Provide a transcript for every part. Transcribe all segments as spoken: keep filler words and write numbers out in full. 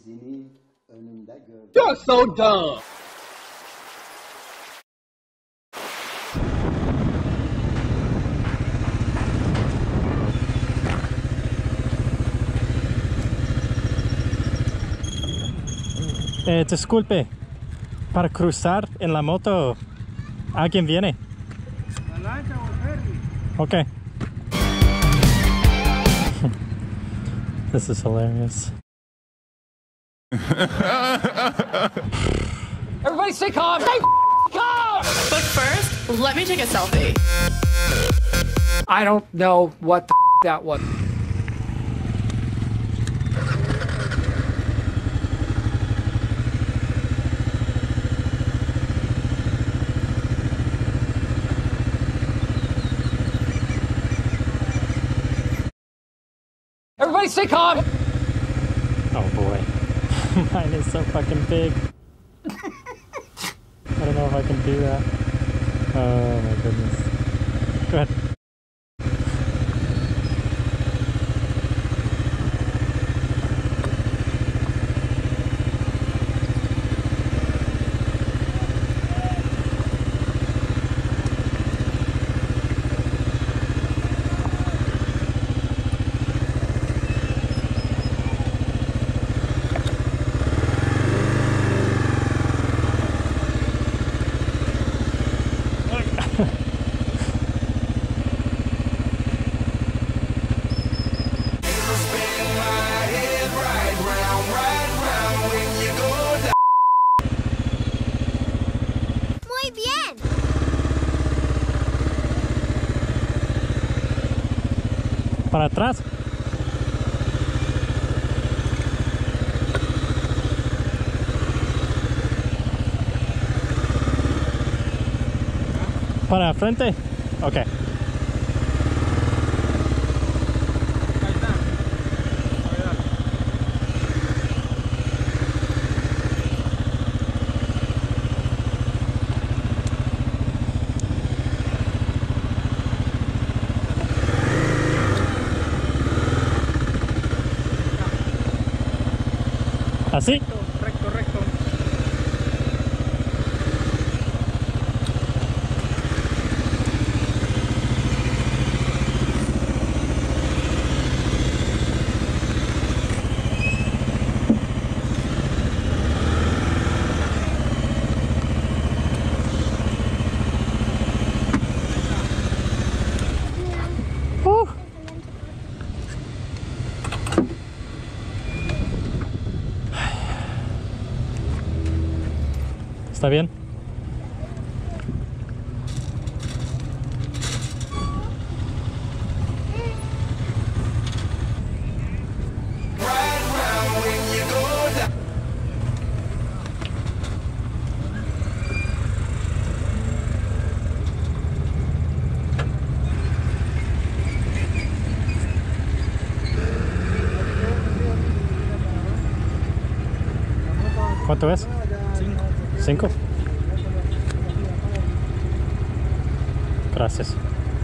dizini önünde gördüm. You're so dumb. Eh, disculpe, para cruzar en la moto, ¿alguien viene? ¿La lancha o el ferry? Okay. This is hilarious. Everybody stay calm. Stay calm. But first, let me take a selfie. I don't know what the that was. Everybody stay calm! Oh boy. Mine is so fucking big. I don't know if I can do that. Oh my goodness. Go ahead. Para atrás. Para frente. Okay. ¿Así? Recto, recto. Uh. ¿Está bien? ¿Cuánto es? Cinco. ¿Cinco? Gracias.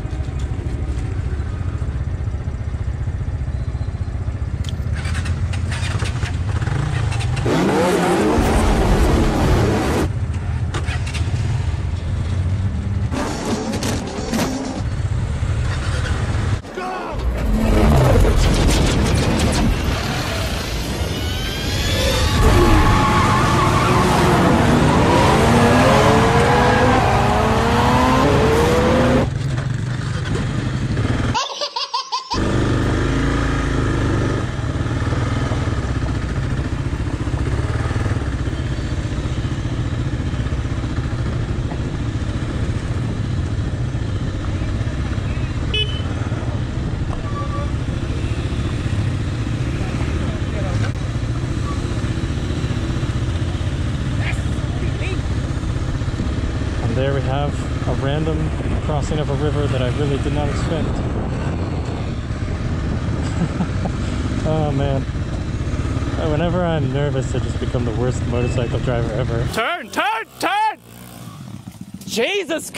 There we have a random crossing of a river that I really did not expect. Oh man. Whenever I'm nervous, I just become the worst motorcycle driver ever. Turn, turn, turn! Jesus!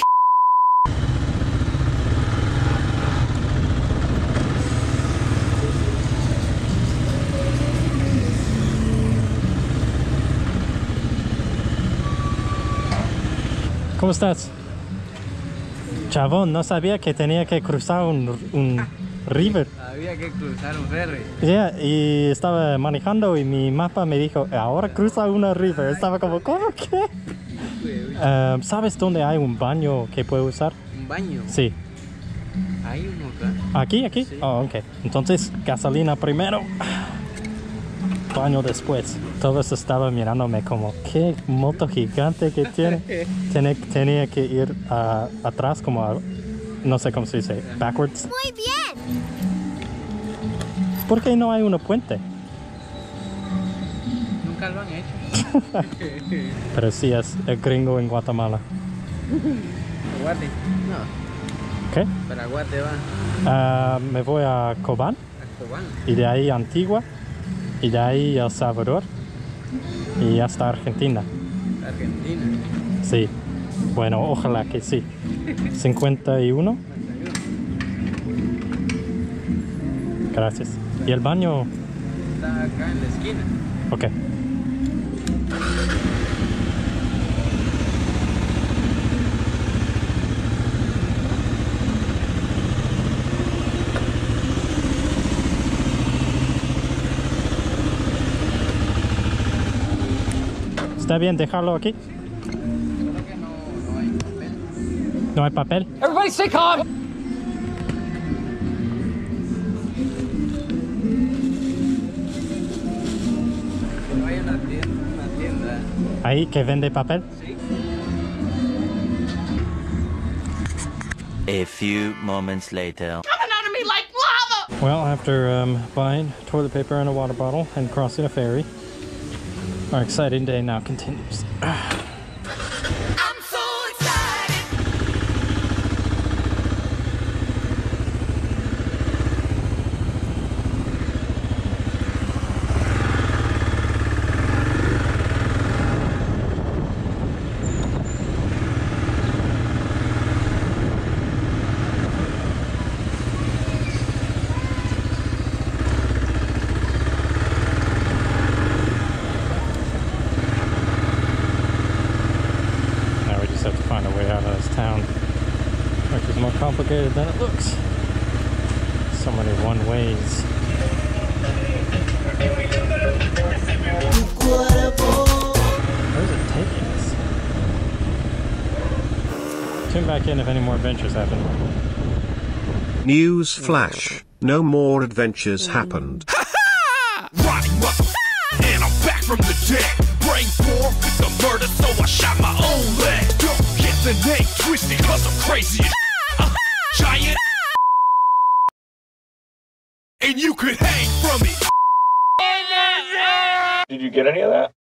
¿Cómo estás? Chabón, no sabía que tenía que cruzar un, un river. Había que cruzar un ferry. Yeah, y estaba manejando y mi mapa me dijo, ahora cruza una river. Estaba como, ¿cómo que? Uh, ¿Sabes dónde hay un baño que puedo usar? ¿Un baño? Sí. Hay uno acá. ¿Aquí? ¿Aquí? Sí. Oh, ok. Entonces, gasolina primero. Baño después. Todos estaban mirándome como, ¿qué moto gigante que tiene? Tiene tenía que ir uh, atrás como, a, no sé cómo se dice, backwards. Muy bien. ¿Por qué no hay un puente? Nunca lo han hecho. Pero sí es el gringo en Guatemala. Aguate. No. ¿Qué? Para Aguate va. Uh, me voy a Cobán A Cobán. y de ahí a Antigua y de ahí a El Salvador y hasta Argentina. Argentina. Sí. Bueno, ojalá que sí. cincuenta y uno. Gracias. ¿Y el baño? Está acá en la esquina. Ok. ¿Está bien dejarlo aquí? Solo que no, no hay papel. ¿No hay papel? Everybody stay calm. No hay una tienda. Una tienda. ¿Ahí que vende papel? Sí. A few moments later. Coming out of me like lava! Well, after um, buying toilet paper and a water bottle and crossing a ferry, our exciting day now continues. I'm so excited! Now we just have to find a way out of this town, which is more complicated than it looks. So many one ways. Where's it taking us? Tune back in if any more adventures happen. News flash. No more adventures happened. Ronnie mother, and I'm back from the dead. Brain formed with the murder, so I shot my own leg. Don't get the name twisted, cause I'm crazy as uh, giant. And you could hang from it. Did you get any of that?